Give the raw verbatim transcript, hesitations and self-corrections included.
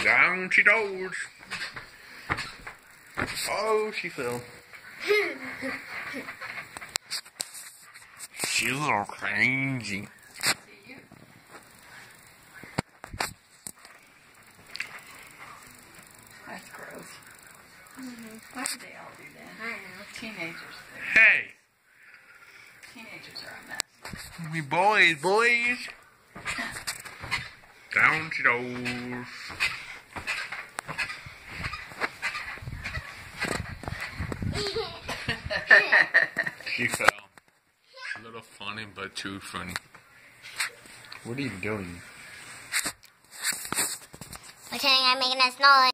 Down she goes. Oh, she fell. She's a little crazy. That's gross. Mm-hmm. Why do they all do that? I don't know. Teenagers do. Hey! Teenagers are a mess. We boys, boys! Down she goes. She fell. A little funny, but too funny. What are you doing? Pretending I'm making a noise.